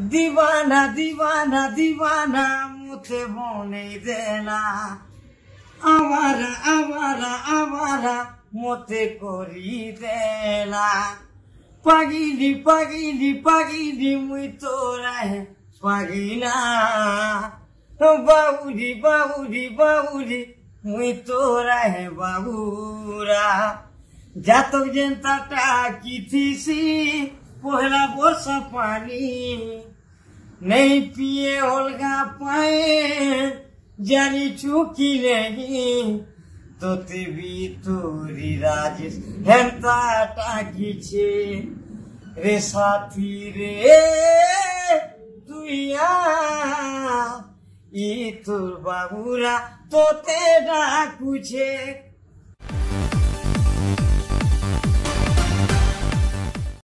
दीवाना दीवाना दीवाना मुझे बोने देना आवारा आवारा आवारा मोते कोरी देना पगिली पगिली पगिली मुई तोरा है पगिला बाबूजी बाबूजी बाबूजी मुई तोरा है बाबूरा जातक जनता टाकी थी सी पहला वर्षा पानी नहीं पिए होलगा पाए जानी चुकी नहीं तो भी तोरी राजेश हेंता टाकी छे रे साथी रे दुनिया ई तोर बाबूरा तो तेरा कुछे।